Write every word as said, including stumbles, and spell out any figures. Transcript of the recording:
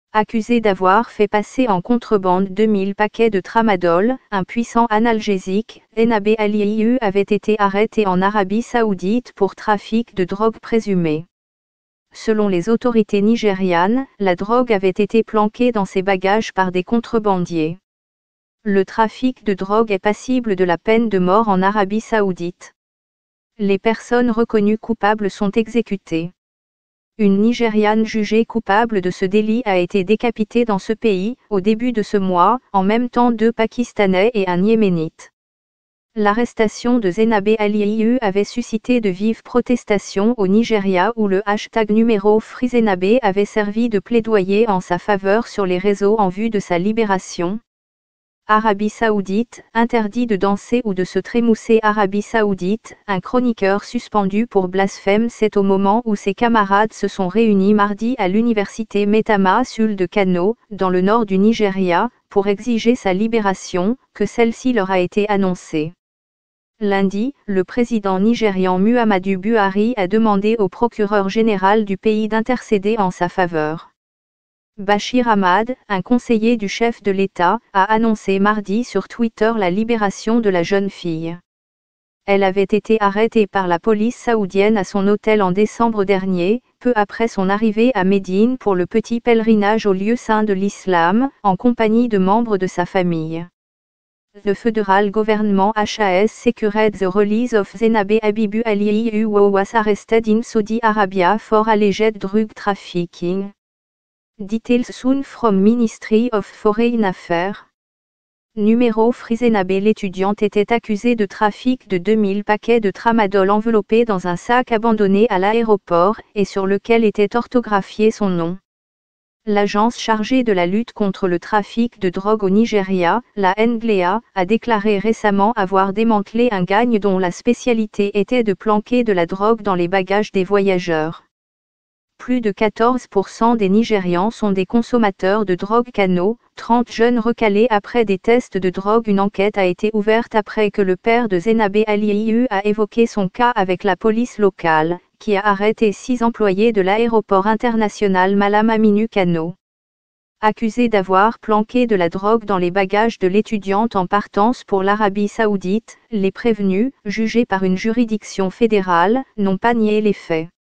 Accusé d'avoir fait passer en contrebande deux mille paquets de tramadol, un puissant analgésique, Zenabe Aliyu avait été arrêté en Arabie Saoudite pour trafic de drogue présumée. Selon les autorités nigérianes, la drogue avait été planquée dans ses bagages par des contrebandiers. Le trafic de drogue est passible de la peine de mort en Arabie Saoudite. Les personnes reconnues coupables sont exécutées. Une Nigériane jugée coupable de ce délit a été décapitée dans ce pays, au début de ce mois, en même temps deux Pakistanais et un Yéménite. L'arrestation de Zenabe Aliyu avait suscité de vives protestations au Nigeria où le hashtag numéro Free Zenabe avait servi de plaidoyer en sa faveur sur les réseaux en vue de sa libération. Arabie Saoudite, interdit de danser ou de se trémousser. Arabie Saoudite, un chroniqueur suspendu pour blasphème. C'est au moment où ses camarades se sont réunis mardi à l'université Maitama Sul de Kano, dans le nord du Nigeria, pour exiger sa libération, que celle-ci leur a été annoncée. Lundi, le président nigérian Muhammadu Buhari a demandé au procureur général du pays d'intercéder en sa faveur. Bachir Ahmad, un conseiller du chef de l'État, a annoncé mardi sur Twitter la libération de la jeune fille. Elle avait été arrêtée par la police saoudienne à son hôtel en décembre dernier, peu après son arrivée à Médine pour le petit pèlerinage au lieu saint de l'islam, en compagnie de membres de sa famille. The federal government has secured the release of Zenabe Habibu Aliyu who was arrested in Saudi Arabia for alleged drug trafficking. Details soon from Ministry of Foreign Affairs. Numéro Free Zenabe. L'étudiante était accusée de trafic de deux mille paquets de tramadol enveloppés dans un sac abandonné à l'aéroport et sur lequel était orthographié son nom. L'agence chargée de la lutte contre le trafic de drogue au Nigeria, la N D L E A, a déclaré récemment avoir démantelé un gang dont la spécialité était de planquer de la drogue dans les bagages des voyageurs. Plus de quatorze pour cent des Nigérians sont des consommateurs de drogue. Kano, trente jeunes recalés après des tests de drogue. Une enquête a été ouverte après que le père de Zenabe Aliyu a évoqué son cas avec la police locale, qui a arrêté six employés de l'aéroport international Malam Aminu Kano. Accusés d'avoir planqué de la drogue dans les bagages de l'étudiante en partance pour l'Arabie Saoudite, les prévenus, jugés par une juridiction fédérale, n'ont pas nié les faits.